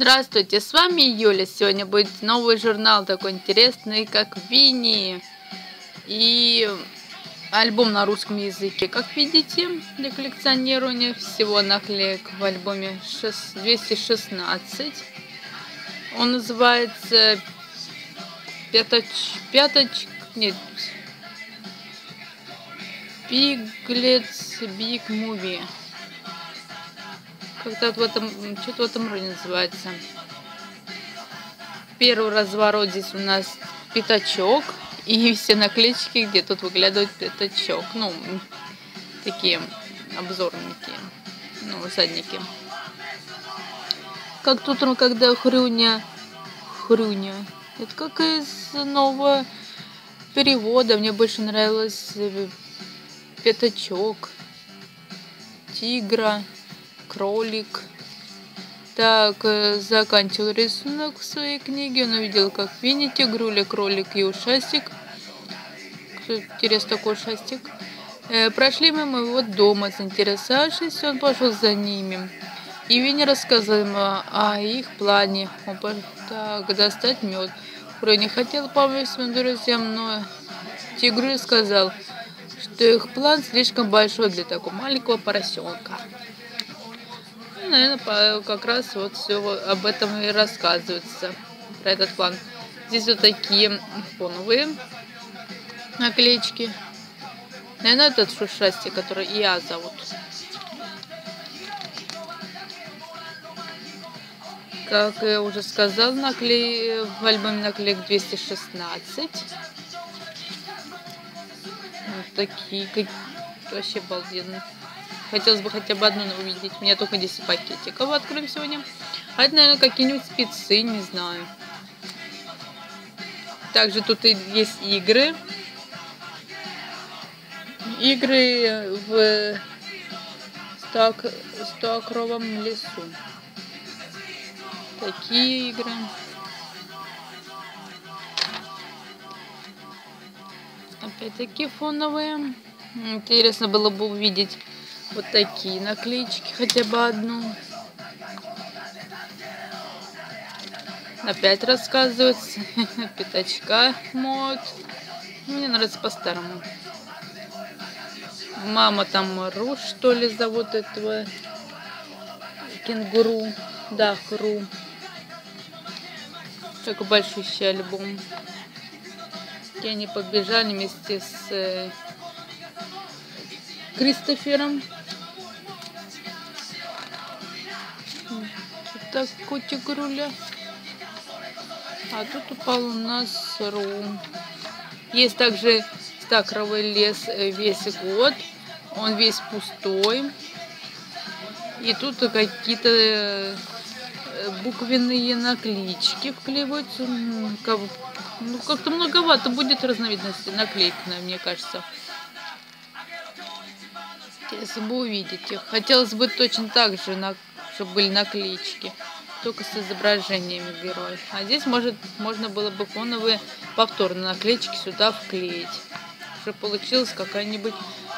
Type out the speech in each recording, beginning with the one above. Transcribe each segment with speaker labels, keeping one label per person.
Speaker 1: Здравствуйте, с вами Юля. Сегодня будет новый журнал, такой интересный, как Винни. И альбом на русском языке. Как видите, для коллекционирования всего наклеек в альбоме 216. Он называется Piglets Big Movie. Как-то что-то в этом роде называется. Первый разворот здесь у нас пятачок. И все наклеечки, где тут выглядывает пятачок. Ну, такие обзорники. Ну, задники. Как тут, когда хрюня. Это как из нового перевода. Мне больше нравилось пятачок. Тигра. Кролик. Так, заканчивал рисунок в своей книге. Он увидел, как Винни, тигруля, кролик и ушастик. Интересно, такой ушастик. Прошли мимо его дома. Заинтересовавшись, он пошел за ними. И Винни рассказал ему о их плане. Он пошел достать мед. Кролик не хотел помочь своим друзьям, но тигруля сказал, что их план слишком большой для такого маленького поросенка. Наверное, как раз вот все об этом и рассказывается, про этот план. Здесь вот такие фоновые наклеечки. Наверное, этот ушастик, который я зовут. Как я уже сказал, в альбоме наклеек 216. Вот такие, вообще обалденные. Хотелось бы хотя бы одну увидеть. У меня только 10 пакетиков откроем сегодня. А это, наверное, какие-нибудь спецы, не знаю. Также тут и есть игры. Игры в 100-акровом лесу. Такие игры. Опять-таки фоновые. Интересно было бы увидеть вот такие наклеечки, хотя бы одну. Опять рассказывается пятачка мод. Мне нравится по-старому. Мама там Ру, что ли, зовут этого кенгуру. Да, Ру. Такой большущий альбом. И они побежали вместе с Кристофером. Так, котик Руля. А тут упал у нас Ру. Есть также 100-акровый лес весь год. Он весь пустой. И тут какие-то буквенные наклеечки вклеиваются. Ну, как-то многовато будет разновидности наклеек, мне кажется. Интересно бы увидеть их. Хотелось бы точно так же, чтобы были наклеечки, только с изображениями героев. А здесь можно было бы фоновые повторные наклеечки сюда вклеить, чтобы получилась какая-нибудь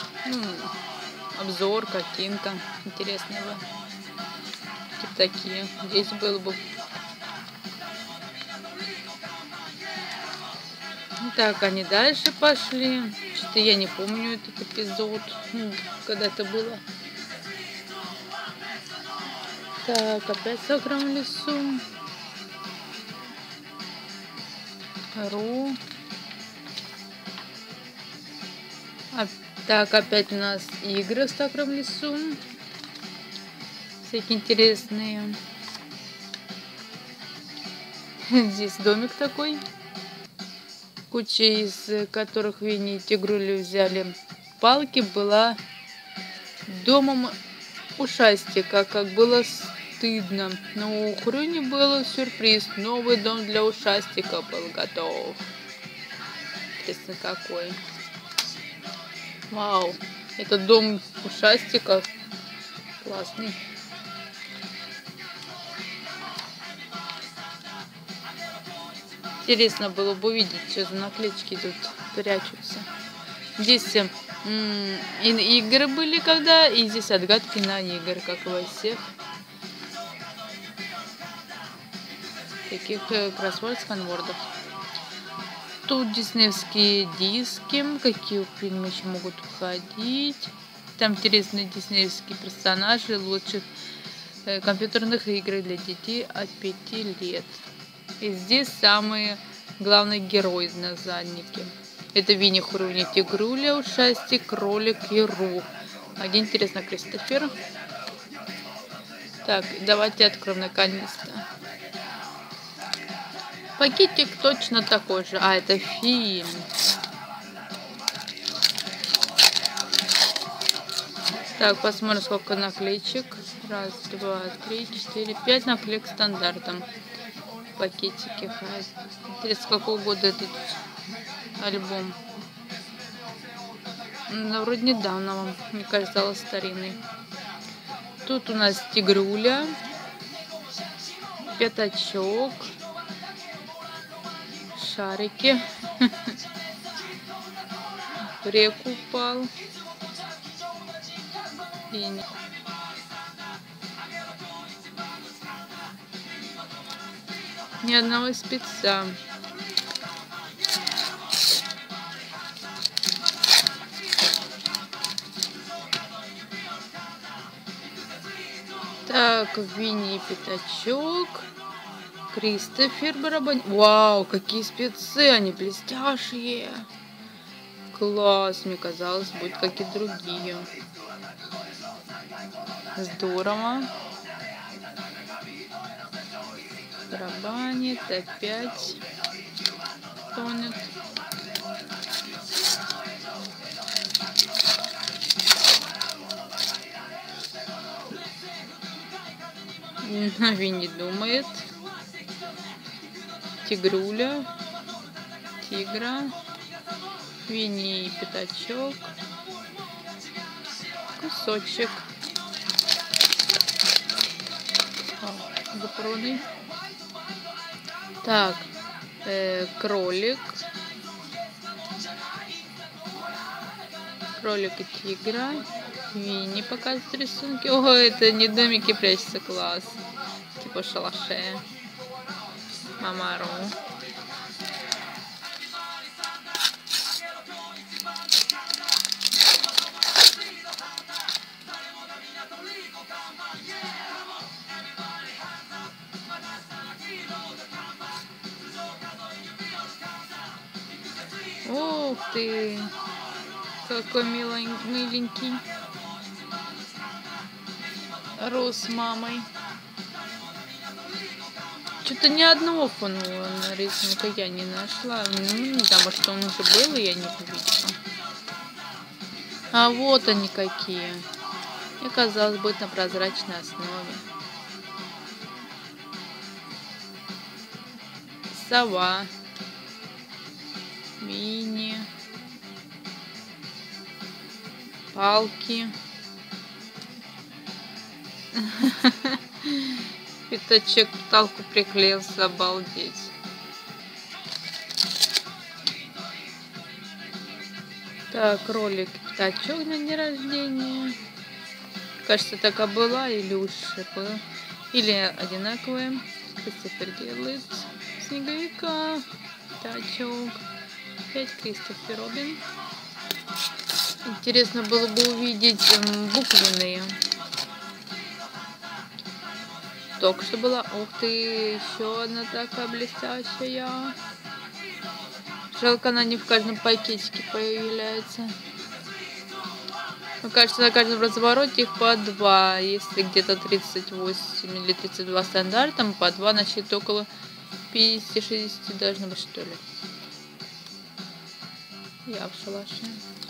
Speaker 1: обзор, картинка интересная бы. Типа такие. Здесь было бы. Так, они дальше пошли. Что-то я не помню этот эпизод, когда это было. Так, опять в огромном лесу. Ру. Так, опять у нас игры в огромном лесу. Всякие интересные. Здесь домик такой. Куча из которых Винни и тигрули взяли палки, была домом ушастика, как было стыдно. Но у Хрюни был сюрприз. Новый дом для ушастика был готов. Интересно, какой. Вау, это дом ушастика. Классный. Интересно было бы увидеть, что за наклеечки тут прячутся. Здесь игры были когда, и здесь отгадки на игры, как и во всех. таких кроссворд сканвордов. Тут диснеевские диски, какие фильмы еще могут входить. Там интересные диснеевские персонажи лучших компьютерных игр для детей от 5 лет. И здесь самые главные герои на заднике. Это Винни, Хуруни, Тигруля, Ушастик, Кролик и Рух. Один интересно Кристофер. Так, давайте откроем наконец-то. Пакетик точно такой же. А, это фильм. Так, посмотрим, сколько наклеечек. Раз, два, три, четыре, 5 наклеек стандартом. Пакетики. Интересно, с какого года этот альбом? Ну, вроде недавно, мне кажется, старинный. Тут у нас Тигруля, Пятачок, шарики, в реку упал. Ни одного спеца. Так, Винни и Пятачок, Кристофер барабан. Вау, какие спецы, они блестящие. Класс, мне казалось, будут какие-то другие. Здорово. Барабанит, опять тонет. Винни думает. Тигруля, тигра, Винни и Пятачок, кусочек. Запорный. Так, кролик, кролик и тигра. Винни показывает рисунки. О, это не домики прячется, класс. Типа шалаше. Мамару. Ух ты! Какой миленький. Рос с мамой. Что-то ни одного фонового рисунка я не нашла. Ну, не знаю, может, он уже был, и я не увидела. А вот они какие. Мне казалось, будет на прозрачной основе. Сова. Мини. Палки. Пятачок к палку приклеился, обалдеть. Так, кролик и Пятачок на день рождения. Кажется, такая была или лучше была. Или одинаковые. Кристофер делает снеговика. Пятачок. Опять Кристофер Робин. Интересно было бы увидеть буквенные. Только что была. Ух ты, еще одна такая блестящая. Жалко, она не в каждом пакетике появляется. Мне кажется, на каждом развороте их по 2. Если где-то 38 или 32 стандартом, по 2, значит около 50-60 должно быть, что ли. Я в шалаше.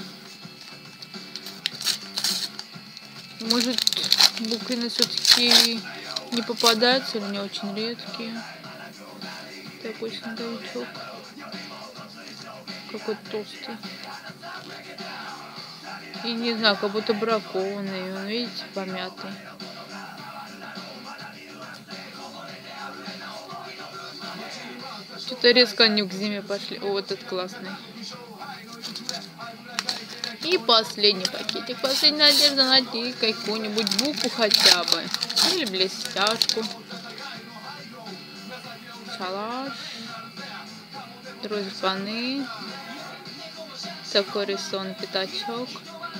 Speaker 1: Может, буквины все-таки не попадаются или не очень редкие. Такой снеговичок. Какой-то толстый. И не знаю, как будто бракованный. Он, видите, помятый. Что-то резко они к зиме пошли. О, вот этот классный. И последний пакетик. Последняя надежда найти какую-нибудь букву хотя бы. Или блестяшку. шалаш, дружбаны, такой рисунок пятачок.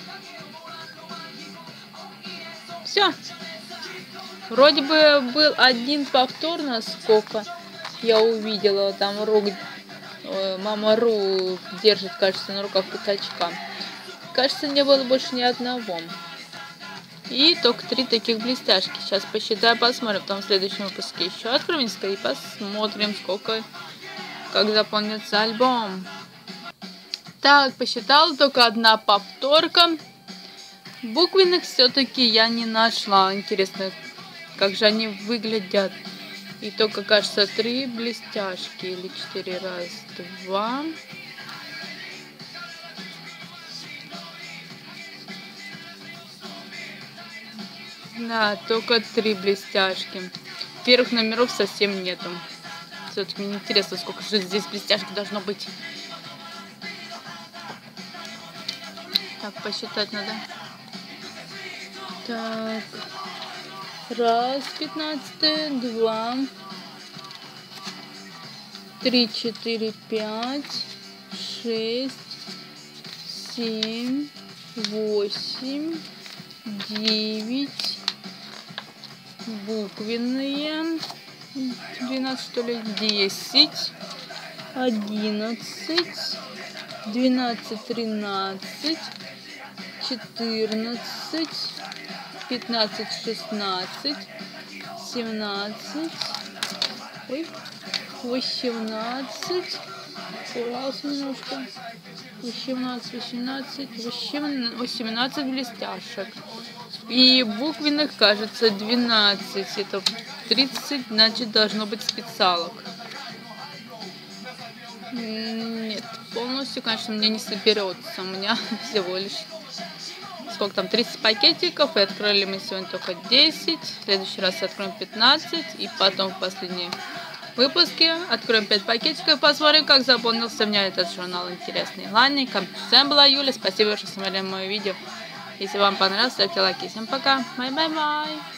Speaker 1: Все. Вроде бы был один повтор, насколько я увидела. Там мама Ру держит, кажется, на руках пятачка. Кажется, не было больше ни одного. И только 3 таких блестяшки. Сейчас посчитаю, посмотрим. Потом в следующем выпуске еще откроем и посмотрим, как заполнится альбом. Так, посчитала, только 1 повторка. Буквенных все-таки я не нашла. Интересно, как же они выглядят. И только, кажется, 3 блестяшки. Или 4. Раз, 2. Да, только 3 блестяшки. Первых номеров совсем нету. Все-таки мне интересно, сколько же здесь блестяшки должно быть. Так, посчитать надо. Так. 1, 15, 2, 3, 4, 5, 6, 7, 8, 9. Буквенные. 12, что ли? 10, 11, 12, 13, 14, 15, 16, 17, 18, курался немножко, 18 блестяшек. И буквенных, кажется, 12. Это 30, значит, должно быть специалок. Нет, полностью, конечно, мне не соберется. У меня всего лишь, сколько там, 30 пакетиков. И открыли мы сегодня только 10. В следующий раз откроем 15. И потом в последнем выпуске откроем 5 пакетиков и посмотрим, как заполнился у меня этот журнал интересный. Ладненько. С вами была Юля. Спасибо, что смотрели мое видео. Если вам понравилось, ставьте лайки. Всем пока. Бай-бай-бай.